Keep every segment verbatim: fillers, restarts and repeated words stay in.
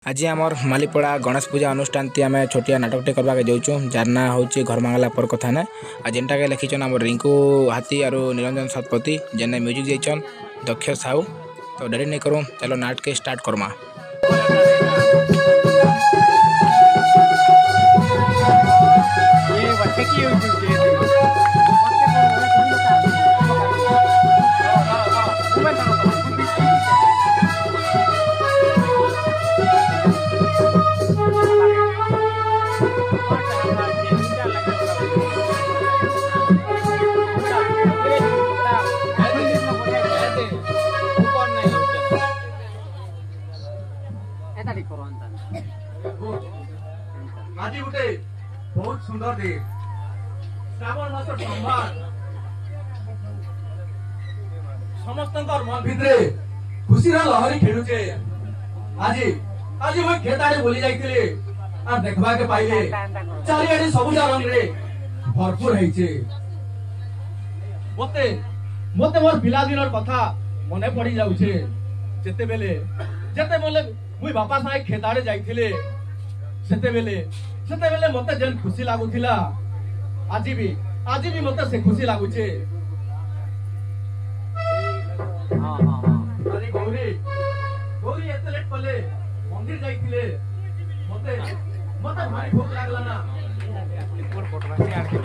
आज आमर मालीपड़ा गणेश पूजा अनुष्ठान ती आम छोटिया नाटकटे करवाके जाऊँ जार ना हूँ घर मांगला पर कथा ना आ जेनटा के लिखिछन आम रिंकू हाथी और निरंजन शतपथी जेने म्यूजिक जाइछन दक्ष साहू। तो डेरी नहीं करूँ चलो नाट के स्टार्ट करमा। आज गोटे बहुत सुंदर दिन श्रावण मास संभार समस्त मन भितरे खुशी लहरी खेलुचे। आज आज मैं खेत आड़े बुली जाइतिले आ देखबा के पाइले चारिआडे सबुजा रंग रे भरपूर होइचे। मते मते मोर पिला दिनर कथा मने पड़ी जाउचे। जेते बेले जेते बेले मुई बापा साहे खेत आड़े जाइतिले सेते बेले सेते बेले मते जेन खुशी लागुथिला आज भी आज भी मते से खुशी लागुचे। हां हां हां अरे गौरी गौरी एते लेट पले मंदिर जाइतिले मते मते भारी भूख लागला ना रिपोर्ट फोटो से आके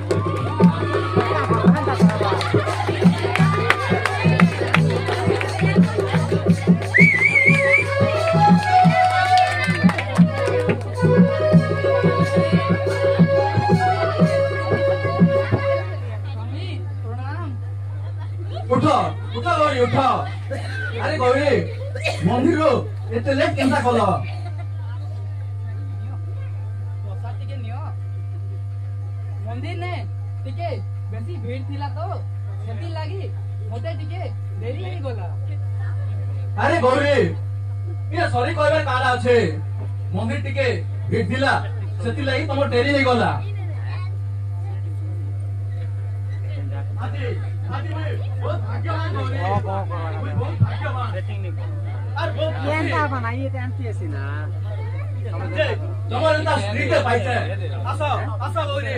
उठो उठो गौरी उठो। अरे गौरी मंदिर रो एते लेट केनता कलो प्रसाद टिके नियो मंदिर ने टिके बेसी भीड़ थिला तो सेति लागी मोते टिके देरी ही गला। अरे गौरी ये सॉरी कहबे कारा আছে मंदिर टिके भीड़ थिला सेति लागी तमो देरी ही गला। आजी आजी बहुत भाग्यवान गौरी बहुत भाग्यवान सेटिंग नहीं अरे बहुत केनता बनाइए ते एमपीएससी ना समझे तमर ना स्त्री के पाइते आसो आसो गौरी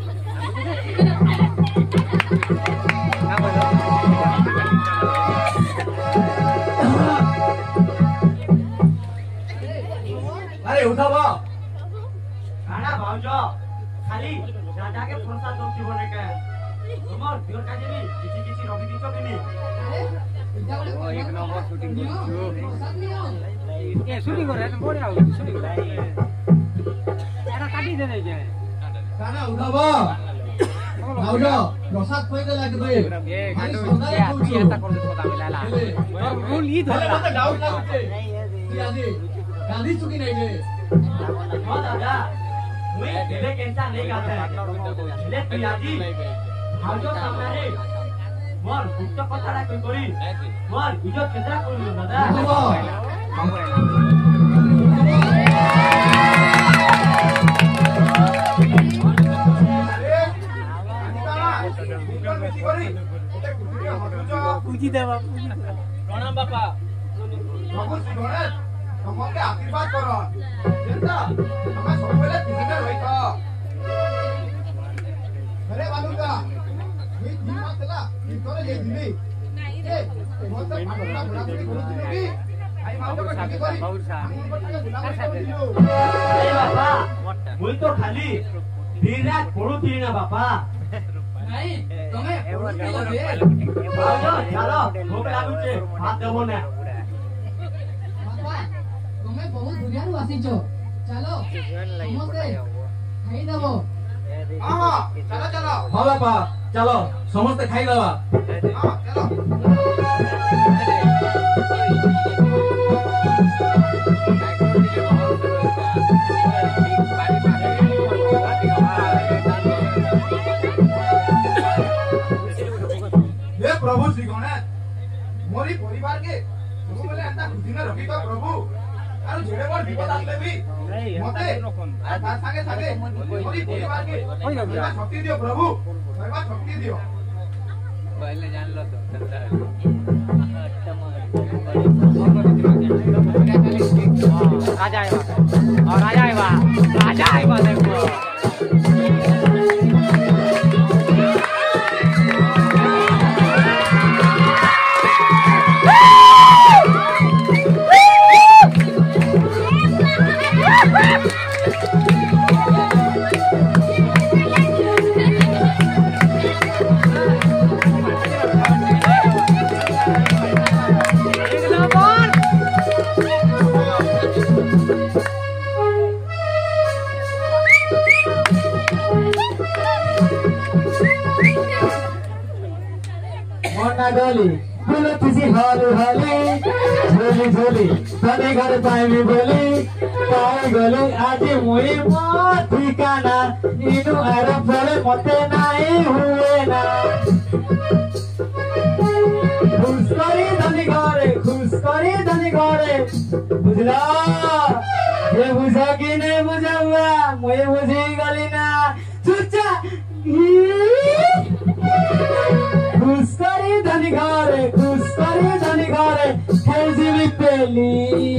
अरे उठावा खाना भाउजो खाली दादा के प्रसाद दौती बने के तुमर दियर काजे नी किछि किछि रवि दिछो केनी ओ एक नंबर शूटिंग करछु प्रसाद नियो ए शूटिंग करे त बोरे आउ शूटिंग करे एरा काटी दे दे खाना उठावा भाउजो प्रसाद कोइ के लागे दे ए खाटो क्या एता कर दे पता मिलाला रूल ई धरे मते डाउट लागुचे तू आजी गांधी चुकी नहीं ले हां दादा मुई देले केनसा नहीं गाते ले तू आजी भाउजो सामने मोर गुप्त कथाडा कइ करी मोर इज्जत केदा करियो दादा पूजी देवा प्रणाम बापा प्रभु श्री गणेश तमके आशीर्वाद करो जेंता हम सब बेले दिने रहितो। अरे बालुका ये दिन मतला ये करे जे दिली नहीं रे मत फाटला बड़ा बड़ी बोलती होगी आई मातो को ठीक करी बहुत सा अरे बाबा मुई तो खाली दिन रात पढुती ना बापा नहीं तमे चलो चलो भूख लागुचे भात देबो ना बाबा तमे बहुत दुनिया रु आसीचो चलो समझे खाई देबो। हां चलो चलो हां बापा चलो समस्त खाई लेबा हां चलो हे प्रभु श्री गणेश मोरी परिवार के सब बेले एता खुशी में रखी तो प्रभु आरो जेडे बड़ विपद आले भी मते आ ता संगे संगे मोरी परिवार के शक्ति दियो प्रभु परिवार शक्ति दियो। पहले जान लो तो राजा आएगा और राजा आएगा राजा आएगा देखो गली बोलो तुझी हाली हाली झोली झोली तने घर पाइबी बोली पाए गली आज मुई मो ठिकाना इनु आर फले मते नाही हुए ना खुश करी धनी घरे खुश करी धनी घरे बुझला ये बुझा कि नहीं बुझावा मुई बुझी गली ना चुचा खुश करी धनी घरे खुश करी धनी घरे खेलजीवी पेली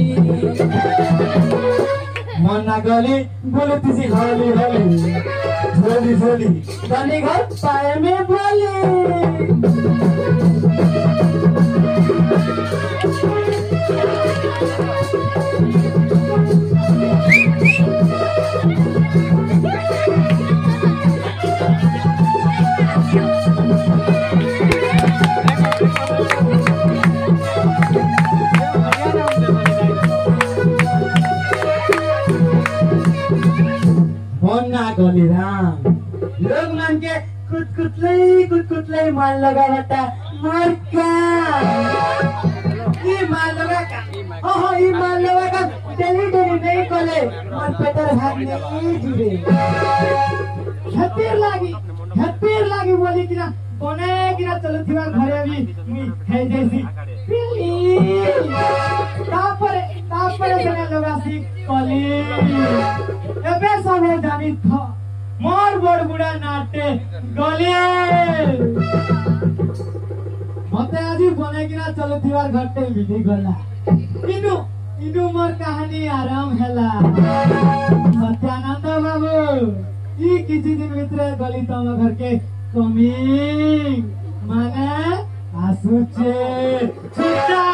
मना गली बोले तुझी हाली हाली झोली झोली धनी घर पाए में बोली गली राम लोग मन के कुछ कुछ कुछ कुछ मान लगा बता मर का ये मान लगा का ओहो ये मान लगा का डेली डेली नहीं कोले मन पेटर भाग नहीं जुड़े हत्तीर लागी हत्तीर लागी बोली कि ना कोने कि ना चलो थिवा घरे भी मी है जैसी पिली तापर तापर जने लोग आसी कोली एबे सब जानी था मोर बड़ बुढ़ा नाटे गले मते आदि बने कि ना चलो दीवार घटे विधि गला इनु इनु मोर कहानी आराम हैला सत्यानंद बाबू ई किछि दिन भितरे गली तम घर के कमी माने आसुचे छुटा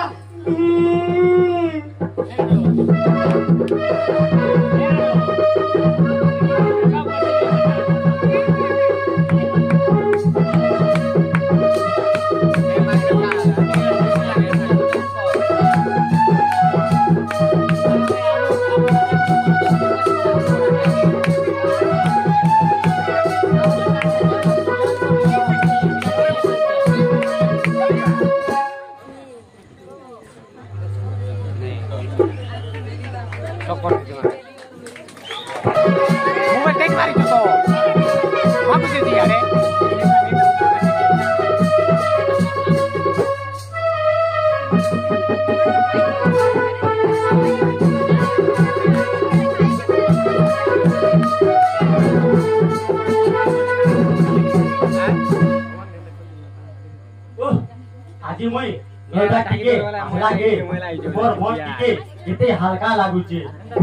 আজি মই এটা টিকে লাগে মোর মন টিকে এতে হালকা লাগুছে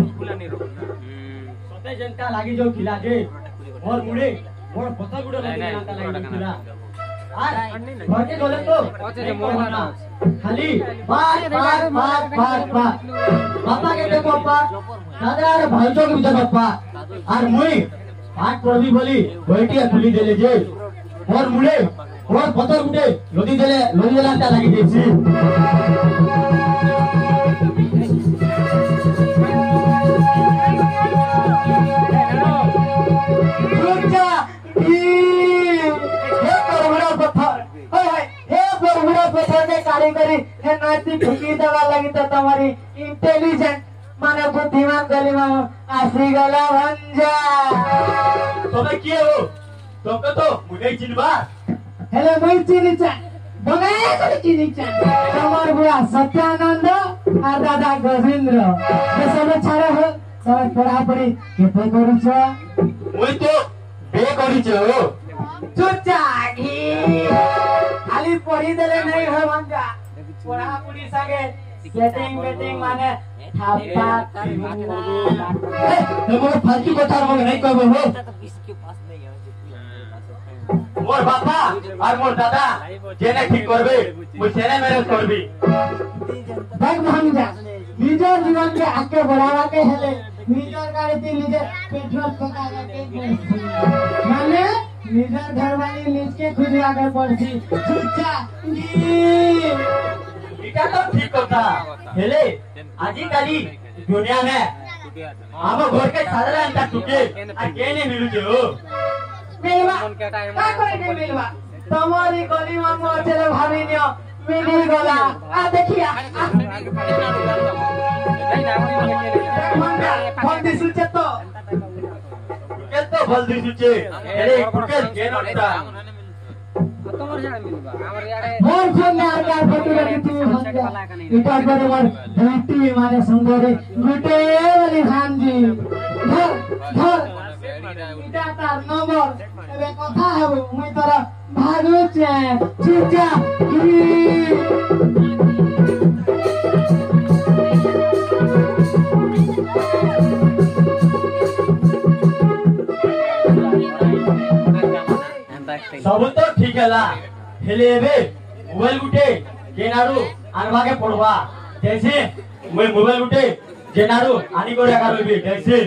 সতে জনতা লাগি যাও খিলা যে মোর মুড়ে মোর পতা গুড়া লাগি জনতা লাগি খিলা আর ঘরে গলে তো মোহনা খালি বাত বাত বাত বাত বাত বাবা কে দেখো বাবা দাদা আর ভাই তো কে বাবা আর মই পাট পড়বি বলি বইটিয়া খুলি দেলে যে মোর মুড়ে और पत्थर उठे लोदी देले लोदी देला ता लगी देसी रुजा ई हे बरबड़ा पत्थर हाय हाय हे बरबड़ा पत्थर ने कारीगरी हे नाती फुकी दवा लगी त तुम्हारी इंटेलिजेंट माने बुद्धिमान गली में आसी गला भंजा तबे के हो तबे तो मुझे चिनबा हेलो मैं चिनिचा बगाए को चिनिचा हमार बुआ सत्यानंद और दादा गोविंद्र ये सब छाड़ा हो सब पढ़ा पढ़ी केते करिछ ओई तो बे करिछ चुचागी खाली खाली पढ़ी देले नहीं हो भंजा पढ़ा पुड़ी सके सेटिंग बेटिंग माने थापा हमर फालतू কথা हम नहीं कहबो हो किसके पास नहीं है मोर बापा और मोर दादा जेने ठीक करबे मु सेने मेरे करबी देख भंजा निजर जीवन के आगे बढ़ावा के हेले निजर गाड़ी थी निजर पेट्रोल पका के माने निजर घर वाली लीज के खुद आगे पड़ती चुच्चा इटा तो ठीक होता हेले आजी काली दुनिया में हम घर के सादरा अंता टूटे आ के ने मिलु जो मिलवा का करे के मिलवा तुम्हारी गली में मो चले भाभी नियो मिली गला आ देखिया फंदी सुचे तो के तो फंदी सुचे अरे कुकेल के नटा तोमर जाने मिलबा हमर यारे मोर फोन में आर फोटो रखी थी इटा पर मोर बेटी माने सुंदरी गुटे वाली भांजी धर धर इटा तार नंबर एबे कथा हेबो मुई तोरा भागु छे चुचा सब तो ठीक है ला हेले बे मोबाइल गुटे जेनारू आनबागे पड़वा जैसे मैं मोबाइल गुटे जेनारू आनी को रखा रोबी जैसे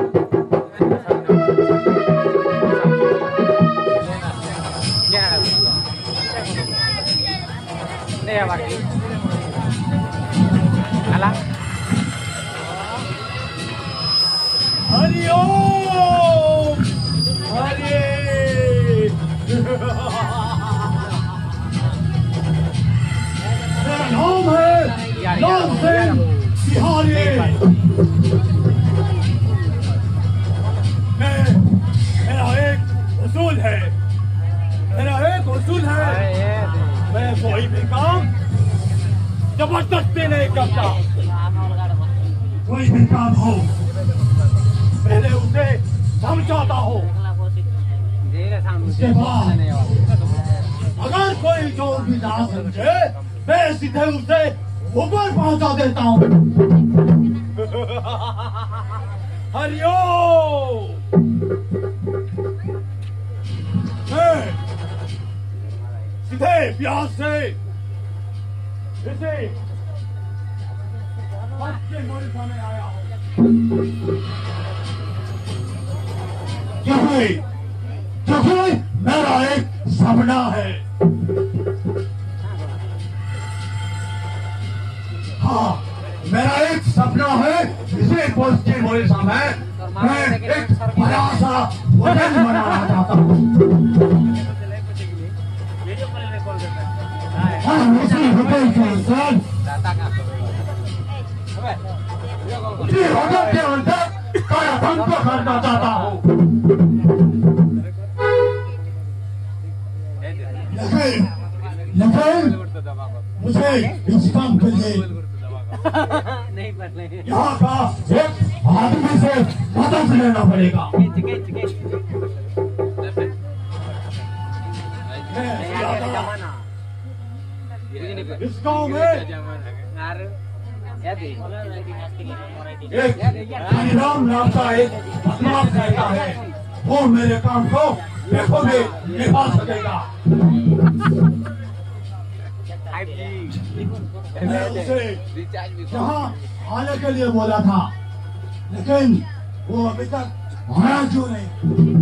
नहीं आवाज आला हरि ओम हरि मेरा नाम है लाल सिंह बिहारी मैं मेरा एक उसूल है मेरा एक उसूल है मैं कोई भी काम जबरदस्ती नहीं करता कोई भी काम हो पहले उसे समझाता हो उसके बाद अगर कोई जोर भी ना समझे मैं सीधे उसे ऊपर पहुंचा देता हूँ हरिओम सीधे प्यास से इसे बच्चे मोरे सामने आया हूँ क्या है क्योंकि मेरा एक सपना है हाँ मेरा एक सपना है इसे पहुंचते मोरे सामने मैं एक बड़ा सा होटल बनाना चाहता हूँ हाँ उसी होटल के अंदर उसी होटल के अंदर कार्यक्रम को करना चाहता हूँ लेकिन लेकिन मुझे इस काम के लिए यहाँ का एक आदमी से मदद लेना पड़ेगा इस गांव में एक हरिराम नाम का एक बदमाश रहता है वो मेरे काम को देखोगे निभा सकेगा मैं उसे यहाँ आने के लिए बोला था लेकिन वो अभी तक आया क्यों नहीं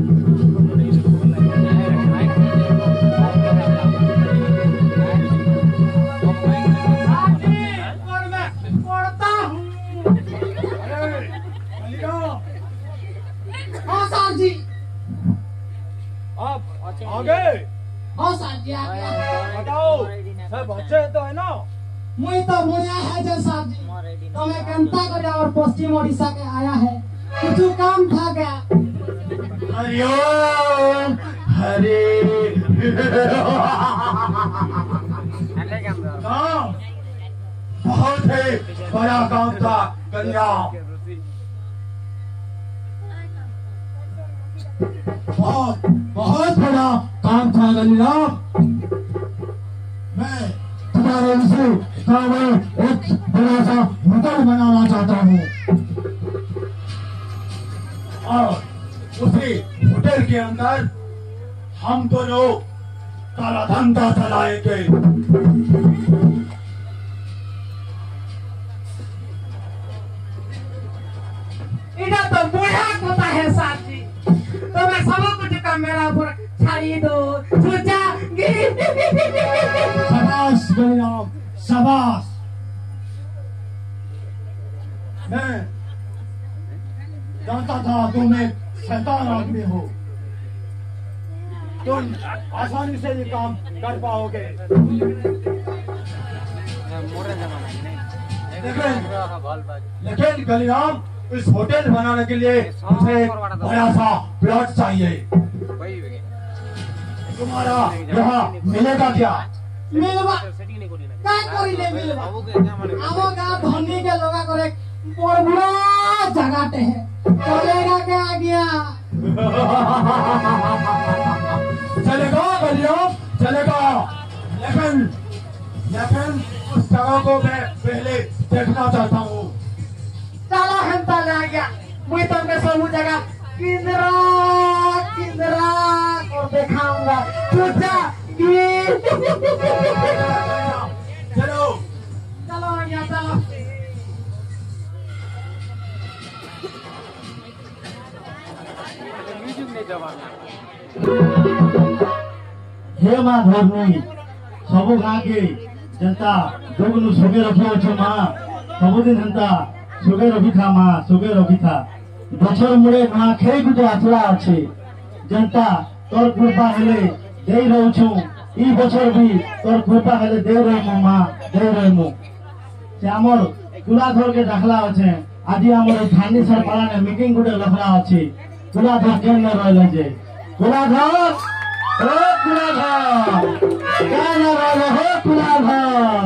आगे हाँ सर जी आ गया बताओ सब अच्छे तो है ना मुई तो बुढ़िया है जो सर जी तो मैं कंता कर और पश्चिम ओडिशा के आया है कुछ काम था क्या हरिओम हरे काम बहुत ही बड़ा काम था गंगा बहुत बहुत बड़ा काम था गंगा मैं तुम्हारे इसी गाँव में एक बड़ा सा होटल बनाना चाहता हूँ और उसी होटल के अंदर हम दोनों काला धंधा चलाएंगे। इधर तो बूढ़ा होता है साथ जी, तो मैं सब कुछ का मेरा ऊपर छाड़ी दो सोचा। शाबाश गरीराम शाबाश। मैं जानता था तुम एक शैतान आदमी हो, तुम आसानी से ये काम कर पाओगे, लेकिन लेकिन गलीराम इस होटल बनाने के लिए मुझे बड़ा सा प्लॉट चाहिए। तुम्हारा यहाँ मिलेगा क्या? मिलवा क्या करिले मिलवा हमो गांव धनी के लोगा करे बड़ बड़ा जगाते हैं, चलेगा क्या गया? चलेगा गलीराम चलेगा, लेकिन लेकिन उस जगह को मैं पहले देखना चाहता हूँ। चलो हंता ले गया मैं तुमके सब जगह किंदरा किंदरा और दिखाऊंगा सोचा कि चलो चलो यहाँ चलो। हे माँ धरनी सब गाँ के जनता जोगनु सोगे रखी अच्छे माँ सबुदिन हेन्ता सोगे रखी था माँ सोगे रखी था बछर मुड़े माँ खेई गुटे आसरा अच्छे जनता तोर कृपा हेले दे रहू छु ई बछर भी तोर कृपा हेले दे रहमु माँ दे रहमु से हमर कुलाधर के डाकला अच्छे आज हमर थानी सर पाला ने मीटिंग गुटे रखला अच्छे कुलाधर केन रहले जे कुलाधर ओ कुलाधर क्या न रहले हो कुलाधर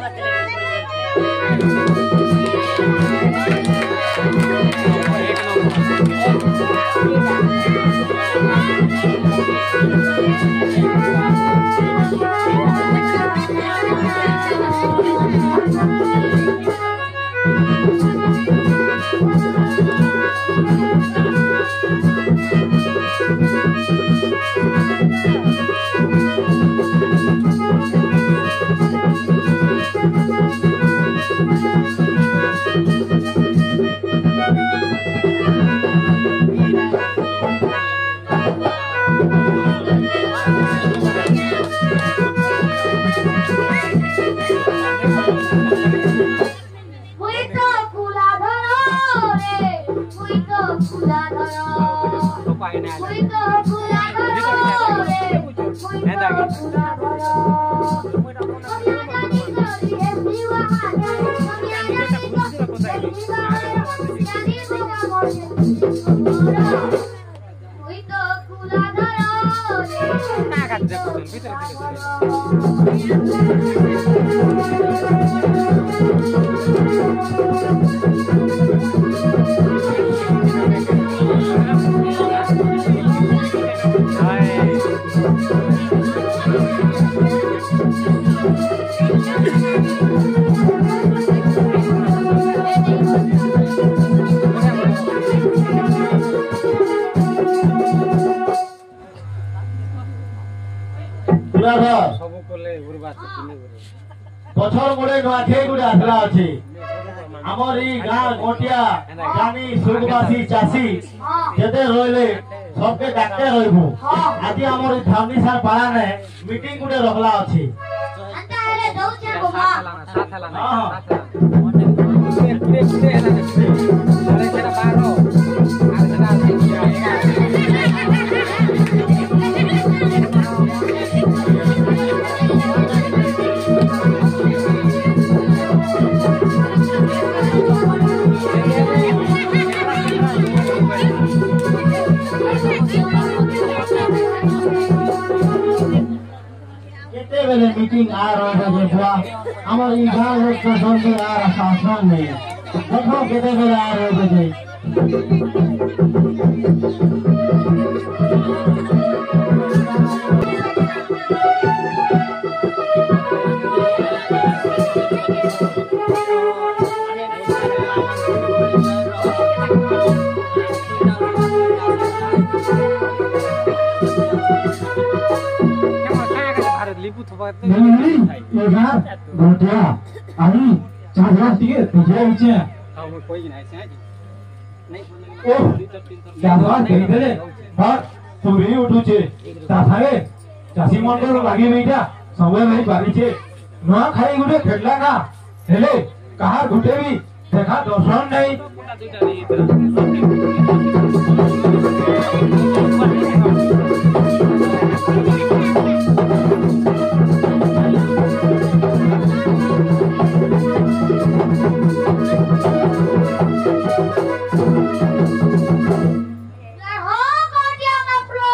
पछर मुड़े नुआखे गुटे आसरा अच्छे आमर ई गाँ गोटिया जानी सुरगवासी चाषी जेते रहिले सबके डाकते रहबो आज हमर ई धामनी सार पाला ने मीटिंग गुटे रखला अच्छे अंता हेले दौ छे गोमा साथ हला हां मीटिंग आ रहा है देखा हमारे गाँव लोग तो सुनते आ रहा शासन नहीं देखो कितने बेले आ रहे बजे भारत लिपू थोपा नहीं नहीं ये गार गोटिया आई चादर टिके तुझे इचे हां कोई नहीं है नहीं ओ चादर दे दे पर तुरी उठू छे ताथाए चासी मंडल लागी नहींटा समय नहीं पारी छे न खाई गुटे खेडला ना हेले कहार गुटे भी देखा दर्शन नहीं हो गोटिया मप्रो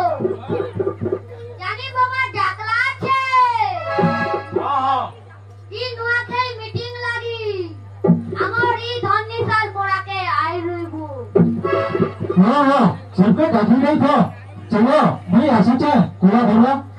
जानी बाबा डाकला छे हां हां ई नुआ खेल मीटिंग लागी हमर ई धन्नी साल पोड़ा के आई रहिबो हां हां सबके काफी नहीं था चलो मैं आसी छे कोला धरवा